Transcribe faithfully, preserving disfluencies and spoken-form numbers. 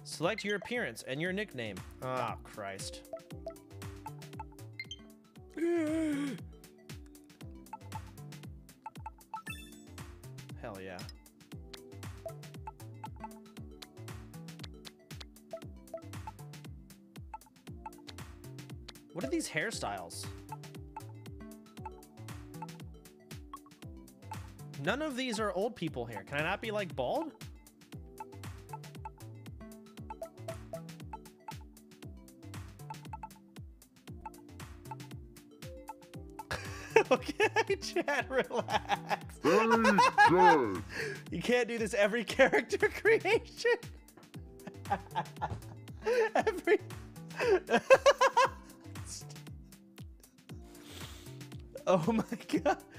Select your appearance and your nickname. Ah, Christ. Hell yeah. What are these hairstyles? None of these are old people hair. Can I not be like bald? Okay, chat, relax. Very good. You can't do this every character creation. Every. Oh my god.